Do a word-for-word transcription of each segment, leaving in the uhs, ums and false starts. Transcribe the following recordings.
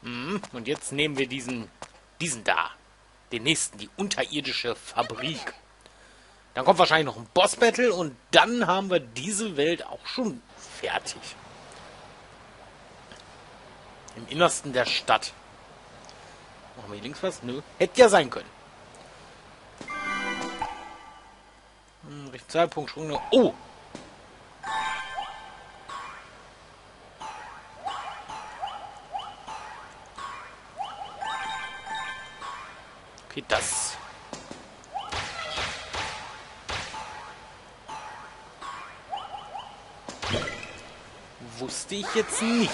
Mhm. Und jetzt nehmen wir diesen, diesen da. Den nächsten, die unterirdische Fabrik. Dann kommt wahrscheinlich noch ein Boss-Battle und dann haben wir diese Welt auch schon fertig. Im Innersten der Stadt. Machen wir hier links was? Nö. Hätte ja sein können. Hm, rechten Zeitpunkt, Sprung. Oh! Okay, das. Wusste ich jetzt nicht.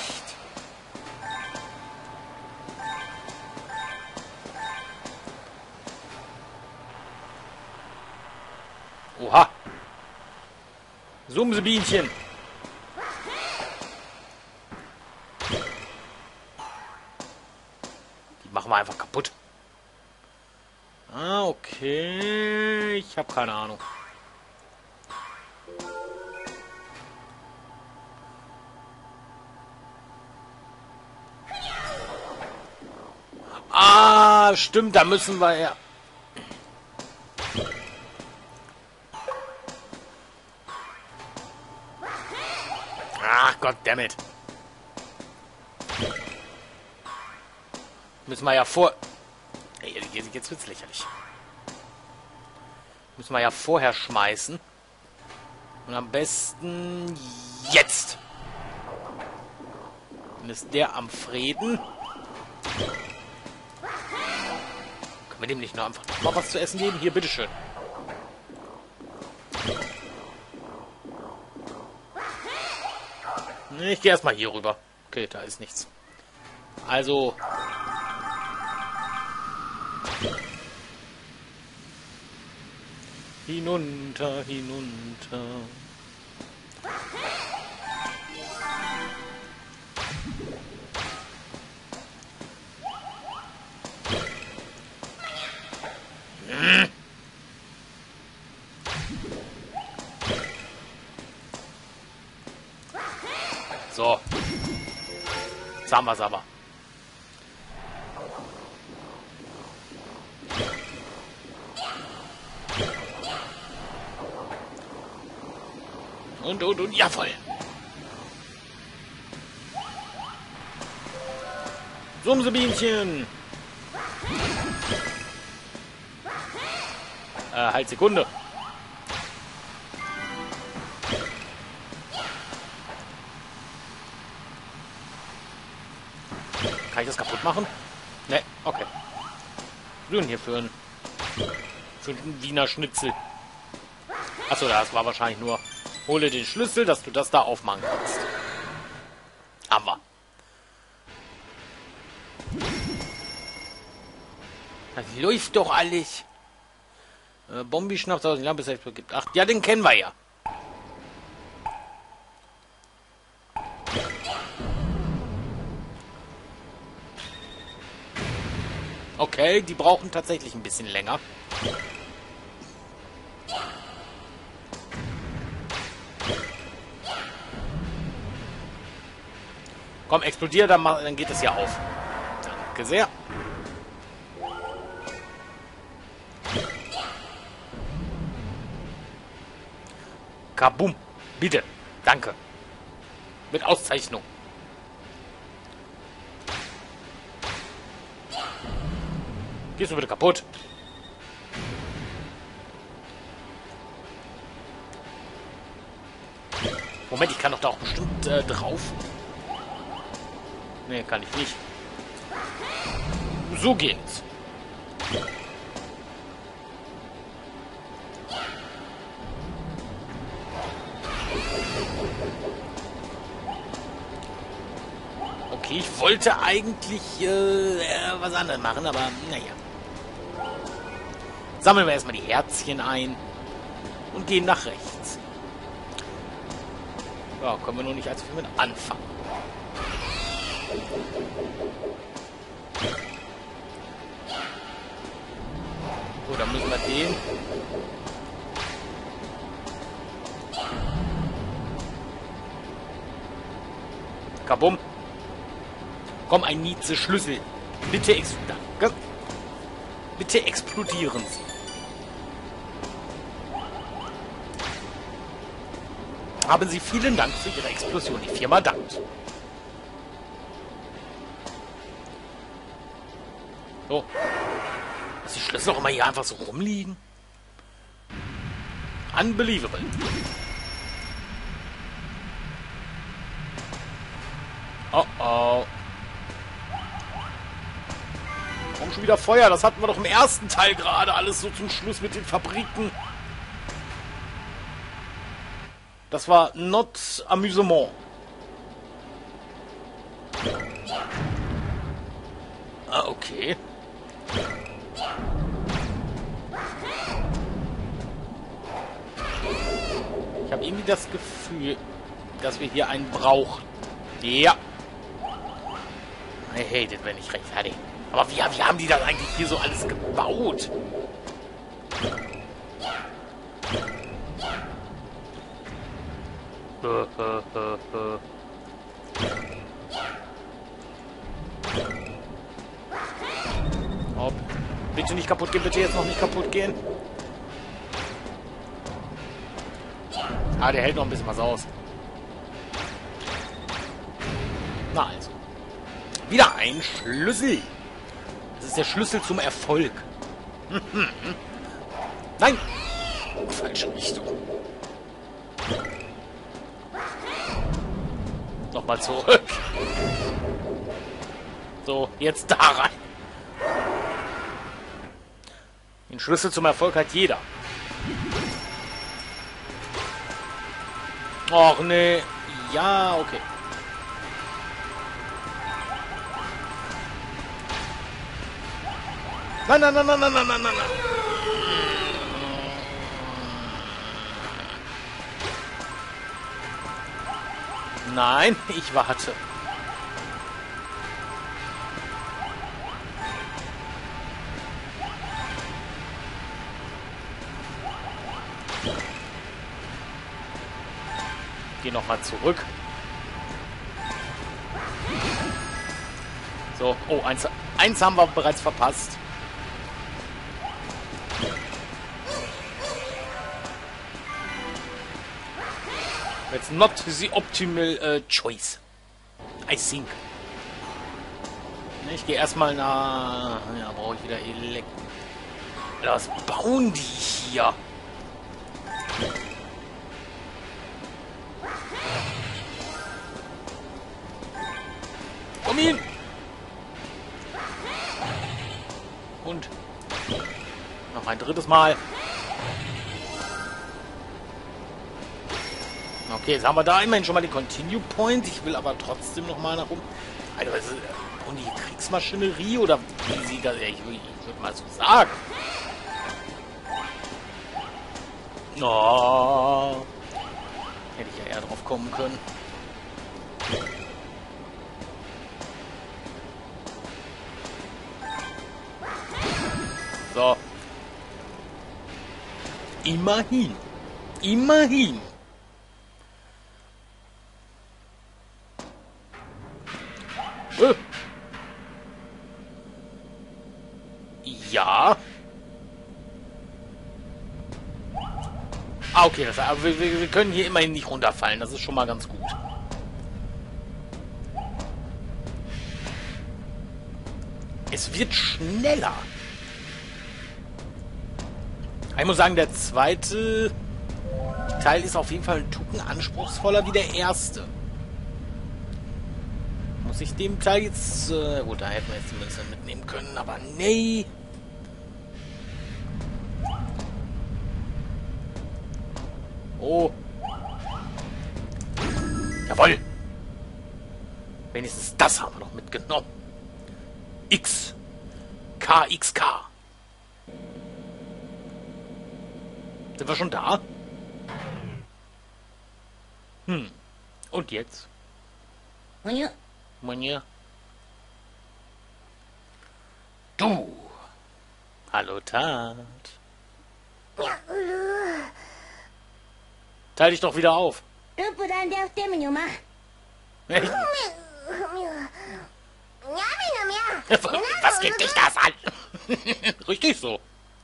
Oha. Sumsebienchen. Die machen wir einfach kaputt. Ah, okay. Ich habe keine Ahnung. Ah, stimmt, da müssen wir ja. Ach, goddammit. Müssen wir ja vor... Jetzt wird's lächerlich. Müssen wir ja vorher schmeißen. Und am besten jetzt. Dann ist der am Frieden. Können wir dem nicht noch einfach noch mal was zu essen geben? Hier, bitteschön. Ich gehe erstmal hier rüber. Okay, da ist nichts. Also... Hinunter, hinunter. Hm. So. Jetzt haben wir es aber. Und, und, und, jawohl. Sumsebienchen. Äh, halt Sekunde. Kann ich das kaputt machen? Ne, okay. Was denn hier für ein, für ein Wiener Schnitzel? Achso, das war wahrscheinlich nur... Hole den Schlüssel, dass du das da aufmachen kannst. Haben wir. Das läuft doch alles. Äh, Bombi Schnaps aus dem Lampe gibt. Ach, ja, den kennen wir ja. Okay, die brauchen tatsächlich ein bisschen länger. Komm, explodier, dann, dann geht es ja auf. Danke sehr. Kabum. Bitte. Danke. Mit Auszeichnung. Gehst du bitte kaputt? Moment, ich kann doch da auch bestimmt äh, drauf. Nee, kann ich nicht. So geht's. Okay, ich wollte eigentlich äh, was anderes machen, aber naja. Sammeln wir erstmal die Herzchen ein und gehen nach rechts. Ja, können wir nur nicht allzu viel mit anfangen. So, dann müssen wir den... Kabum. Komm, ein Nietzsche-Schlüssel. Bitte ex... Danke. Bitte explodieren Sie. Haben Sie vielen Dank für Ihre Explosion. Die Firma dankt. So. Dass die Schlüssel auch immer hier einfach so rumliegen. Unbelievable. Oh oh. Warum schon wieder Feuer? Das hatten wir doch im ersten Teil gerade. Alles so zum Schluss mit den Fabriken. Das war not Amüsement. Ah, okay. Ich habe irgendwie das Gefühl, dass wir hier einen brauchen. Ja. I hate it, wenn ich recht hatte. Aber wie, wie haben die das eigentlich hier so alles gebaut? Oh, bitte nicht kaputt gehen, bitte jetzt noch nicht kaputt gehen. Ah, der hält noch ein bisschen was aus. Na also. Wieder ein Schlüssel. Das ist der Schlüssel zum Erfolg. Nein! Falsche Richtung. Nochmal zurück. So, jetzt da rein. Den Schlüssel zum Erfolg hat jeder. Och, nee. Ja, okay. Nein, nein, nein, nein, nein, nein, nein, nein. Nein, ich warte. Geh noch mal zurück. So, oh, eins, eins haben wir bereits verpasst. It's not the optimal uh, choice. I think. Ich gehe erstmal nach... Ja, brauche ich wieder Elekt... Was bauen die hier? Komm hin! Und... Noch ein drittes Mal. Okay, jetzt haben wir da immerhin schon mal den Continue Point. Ich will aber trotzdem noch mal nach oben. Also, was ist, und die Kriegsmaschinerie oder wie sie das... Ich, ich würde mal so sagen. Oh. Hätte ich ja eher drauf kommen können. So. Immerhin. Immerhin. Äh. Ja. Ah, okay. Das, aber wir, wir können hier immerhin nicht runterfallen. Das ist schon mal ganz gut. Es wird schneller. Ich muss sagen, der zweite Teil ist auf jeden Fall ein Tucken anspruchsvoller wie der erste. Muss ich dem Teil jetzt... Äh, gut, da hätten wir jetzt zumindest mitnehmen können, aber nee. Oh. Jawohl. Wenigstens das haben wir noch mitgenommen. X. K X K. Sind wir schon da? Hm. Und jetzt? Ja. Monja. Du. Hallo, Tat. Teil dich doch wieder auf. Echt? Was geht dich das an? Richtig so.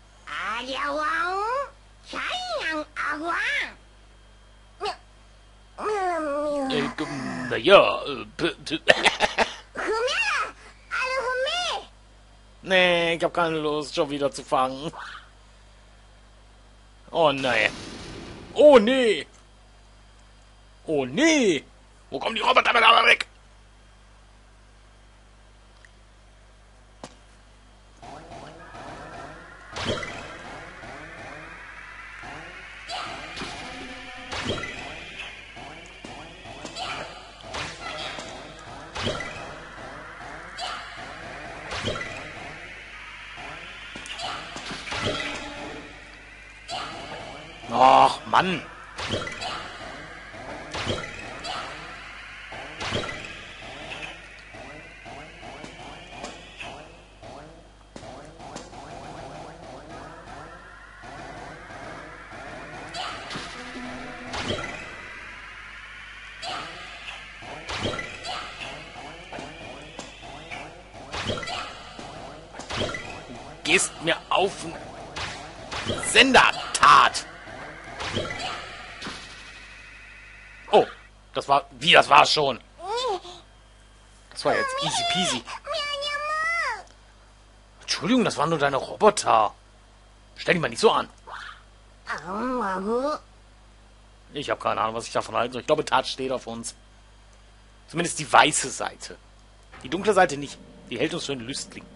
Äh, naja, äh, nee, ich hab keine Lust, schon wieder zu fangen. Oh nee. Oh nee. Oh nee. Wo kommen die Roboter mit aber weg? Och, Mann. Gehst mir auf den Sendertat. Oh, das war... Wie, das war's schon? Das war jetzt easy peasy. Entschuldigung, das waren nur deine Roboter. Stell dich mal nicht so an. Ich habe keine Ahnung, was ich davon halte. Ich glaube, Tat steht auf uns. Zumindest die weiße Seite. Die dunkle Seite nicht. Die hält uns für einen Lüstling.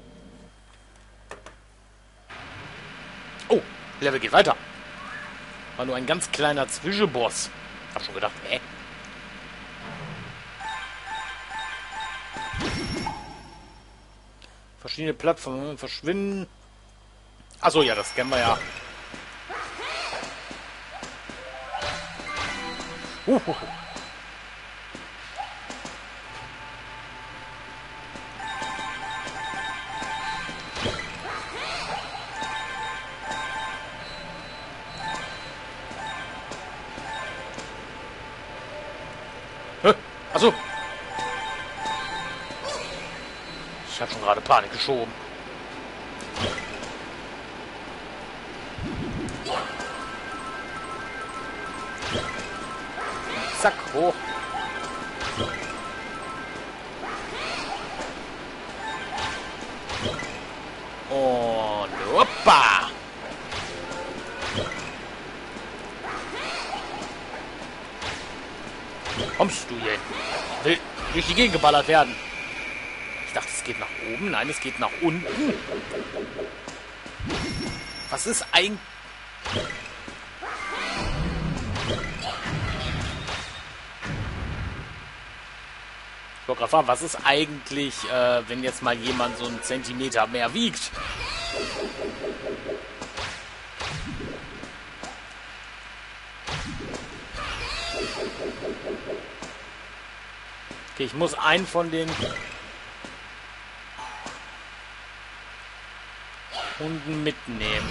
Oh, Level geht weiter. War nur ein ganz kleiner Zwischenboss. Hab schon gedacht, hä? Verschiedene Plattformen verschwinden. Achso, ja, das kennen wir ja. Uhuhu. Achso. Ich habe schon gerade Panik geschoben. Zack, hoch. Und hoppa. Kommst du hier? Ich will durch die Gegend geballert werden. Ich dachte, es geht nach oben. Nein, es geht nach unten. Was ist eigentlich... Ich wollte gerade fragen, was ist eigentlich, äh, wenn jetzt mal jemand so einen Zentimeter mehr wiegt? Okay, ich muss einen von den Hunden mitnehmen.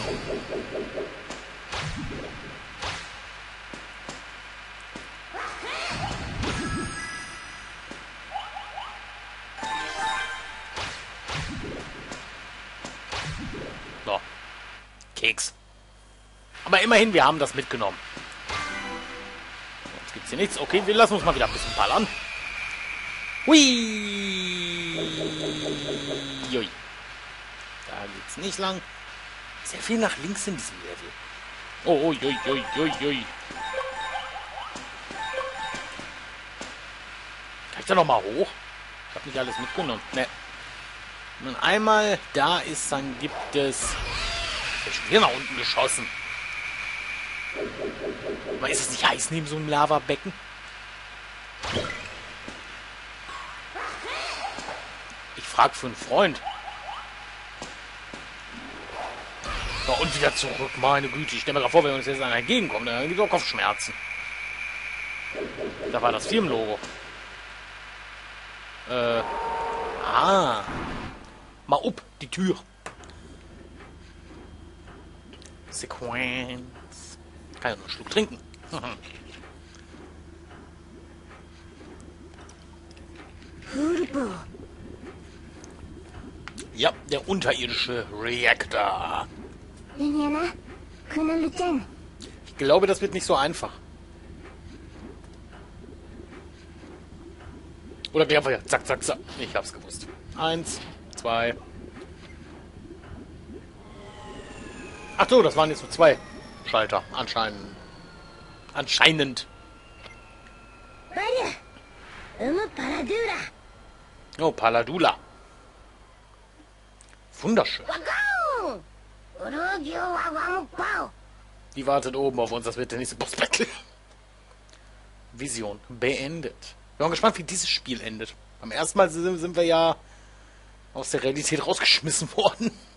So. Keks. Aber immerhin, wir haben das mitgenommen. Jetzt gibt's hier nichts. Okay, wir lassen uns mal wieder ein bisschen ballern. Hui! Ui. Da geht's nicht lang. Sehr viel nach links in diesem Level. Oh, ui, ui, ui, ui, ui. Kann ich da noch mal hoch? Ich habe nicht alles mitgenommen. Ne. Wenn man einmal da ist, dann gibt es... Ich bin schon wieder nach unten geschossen. Aber ist es nicht heiß neben so einem Lavabecken? Ich frag für einen Freund. So, und wieder zurück. Meine Güte, ich stelle mir gerade vor, wenn uns jetzt einer entgegenkommt, dann gibt es auch Kopfschmerzen. Da war das Firmenlogo. Äh. Ah. Mal up, die Tür. Sequenz. Kann ja nur einen Schluck trinken. Ja, der unterirdische Reaktor. Ich glaube, das wird nicht so einfach. Oder wir einfach ja, zack, zack, zack. Ich hab's gewusst. Eins, zwei. Ach so, das waren jetzt nur zwei Schalter. Anscheinend. Anscheinend. Oh, Paladula. Wunderschön. Die wartet oben auf uns. Das wird der nächste Boss-Battle. Vision beendet. Ich bin gespannt, wie dieses Spiel endet. Beim ersten Mal sind wir ja aus der Realität rausgeschmissen worden.